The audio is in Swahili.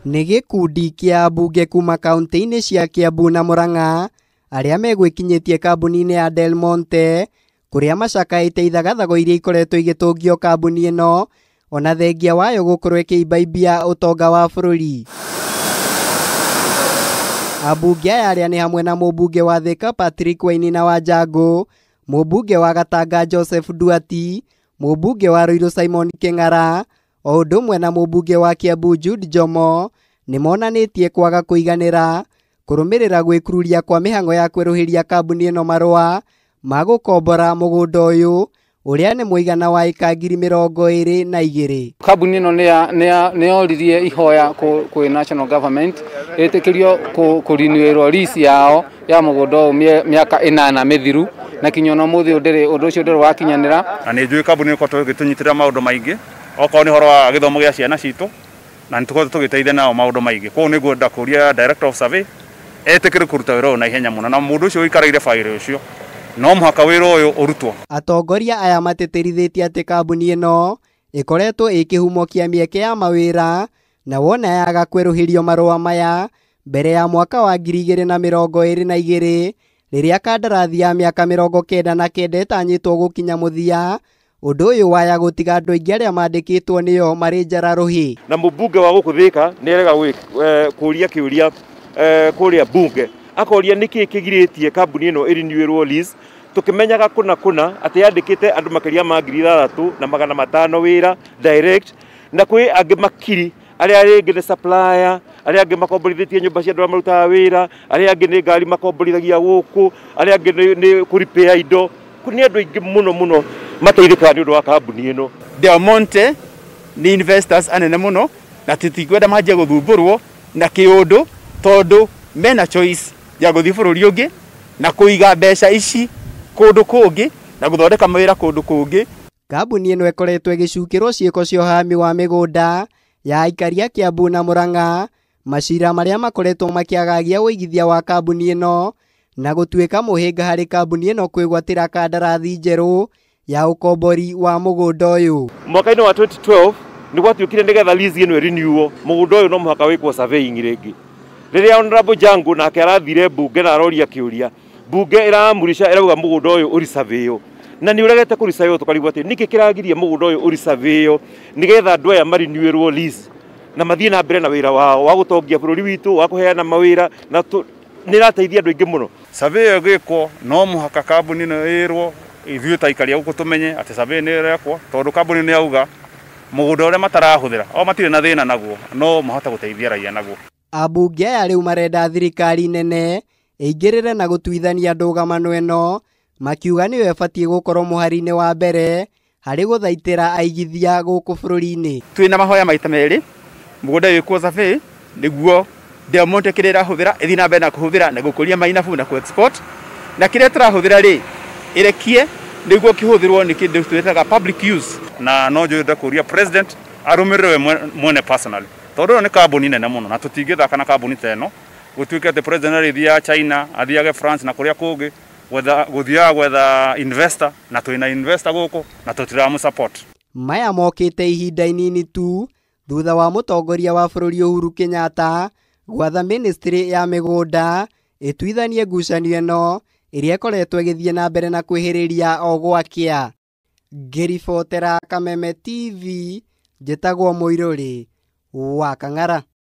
Nĩ gĩkundi kĩa ambunge kuma kaunti-inĩ cia Kiambu na Murang'a arĩa megwĩkinyĩtie kambuni-inĩ ya Del Monte kũrĩa macakaĩte ithagathago iria ikoretwo igĩtũngio kambuni ĩno ona thengia wayo gũkorwo ĩkĩimbaibia ũtonga wa bũrũri. Ambunge aya arĩa nĩ hamwe na mũmbunge wa Thika Patrick Wainaina wa Njangũ, mũmbunge wa Gatanga Joseph Nduati, mũmbunge wa Ruiru Simon Kĩng'ara, o ũndũ ũmwe na mũmbunge wa Kiambu Jude Njomo nĩ monanĩtie kwaga kũiganĩra kũrũmĩrĩra gwĩkururia kwa mĩhang'o ya kwerũhĩria kambuni ĩno marũa ma gũkombora mũgũnda ũyũ ũrĩa nĩ mũigana wa ĩka 22,000. Kambuni ĩno nĩ yoririe ihoya kwĩ national government ĩtĩkĩrio kũrinũĩrwo lease yao ya mũgũnda ũyũ mĩaka 8 mĩthiru na kinya no mũthĩ ũndũ ũcio ndũrĩ wakinyanĩra. Na nĩ njũĩ kambuni ĩkoragwo ĩgĩtũnyitĩrĩra maũndũ maingĩ okorwo nĩ ũhoro wa gĩthomo gĩa ciana citũ na nĩ tũkoragwo tũgĩteithia nao maũndũ maingĩ. Koguo nĩ ngwenda kũria director of survey etĩkĩre kũruta wĩra ũyũ na ihenya mũno na mũndũ ũcio ũikarĩire baĩrĩ ũcio no mũhaka wĩra ũyũ ũrutwo. Atongoria aya matĩtĩrithĩtie atĩ kambuni ĩno ĩkoretwo ĩkĩhumo kĩa mĩeke ya mawĩra na wona yaga kwerũhĩrio marũa maya mbere ya mwaka wa 2022 rĩrĩa kandarathi ya mĩaka 99 ĩtanyĩtwo gũkinya mũthia. Ũndũ ũyũ waya gũtiga andũ aingĩ arĩa mandĩkĩtwo nĩo marĩ njararũhĩ. Na mũmbunge wa gũkũ Thika nĩ erega kũria kĩũria kũrĩa bunge akoria nĩkĩ kĩgirĩtie kambuni ĩno ĩrinũĩrwo lease tũkĩmenyaga kũna atĩ yandĩkĩte andũ makĩria ma 3,500 wĩra direct na kwĩ angĩ makiri arĩa rĩngĩ nĩ supplier arĩa angĩ makomborithĩtie nyũmba cia andũ arĩa marutaga wĩra arĩa angĩ nĩ ngari makomborithagia gũkũ arĩa angĩ nĩ kũripĩa indo. Nĩ andũ aingĩ mũno mateithĩkaga nĩ ũndũ wa kambuni ĩno. Del Monte nĩ investors anene mũno na tũtikwenda manjie gũthumbũrwo na kĩũndũ tondũ mena choice ya gũthiĩ bũrũri ũngĩ na kũiga mbeca ici kũndũ kũngĩ na gũthondeka mawĩra kũndũ kũngĩ. Kambuni ĩno ĩkoretwo ĩgĩcukĩrwo ciĩko cia ũhami wa mĩgũnda ya aikari a Kiambu na Murang'a, macira marĩa makoretwo makĩagagia ũigithia wa kambuni ĩno na gũtuĩka mũhĩnga harĩ kambuni ĩno kwĩgwatĩra kandarathi njerũ ya ũkombori wa mũgũnda ũyũ. Mwaka-inĩ wa 2012 nĩ gwatuĩkire nĩgetha lease ĩno ĩrinũo mũgũnda ũyũ no mũhaka wĩkwo surveying rĩngĩ. Rĩrĩa Honorable Njangũ nake arathire bunge na aroria kĩũria bunge ĩramurisha ĩrauga mũgũnda ũyũ ũrisavĩyo na nĩ ũregete kũrisavĩyo tũkarigwo atĩ nĩkĩ kĩragirie mũgũnda ũyũ ũrisavĩyo nĩgetha andũ aya marinũĩrwo lease na mathiĩ na mbere na wĩra wao wa gũtongia bũrũri witũ wa kũheana mawĩra na nĩ ĩrateithia andũ aingĩ mũno. Survey ĩyo ĩgĩkwo no mũhaka kambuni ĩno ĩrwo ithuĩ ta aikari a gũkũ tũmenye atĩ survey nĩ ĩrekwo tondũ kambuni nĩ yauga mũgũnda ũrĩa matarahũthĩra o matirĩ na thĩna naguo no mahote gũteithia raia naguo. Ambunge aya rĩu marenda thirikari nene ĩingĩrĩre na gũtuithania ndũgamano ĩno makiuga nĩyo ĩbatiĩ gũkorwo mũhari-inĩ wa mbere harĩ gũthaitĩra aigithia gũkũ bũrũri-inĩ. Twĩna mahoya maita merĩ mũgũnda ũyũ wĩkwo survey nĩguo Del Monte kĩrĩa ĩrahũthĩra ĩthiĩ na mbere na kũhũthĩra na gũkũria mainabu na ku-export na kĩrĩa tũrahũthĩra rĩ ĩrekie nĩguo kĩhũthĩrwo nĩ kĩndũ twĩtaga public use. Na no njũĩ kũria president arũmĩrĩre we mwene personally tondũ ĩyo nĩ kambuni nene mũno na tũtingĩthaka na kambuni ta ĩno gũtuĩke atĩ president arĩthiaga China athiage France na kũrĩa kũngĩ gũthiaga gwetha investor na twĩna investor gũkũ na tũtiramũ-support. Maya mokĩte ihinda inini tu thutha wa mũtongoria wa bũrũri Uhuru Kenyatta gwatha ministry ya mĩgũnda ĩtuithanie ngucanio ĩno ĩrĩa ĩkoretwo ĩgĩthiĩ na mbere na kwĩhĩrĩria o gwakia. Ngĩribotera Kameme TV njĩtagwo Mũirũrĩ wa Kang'ara.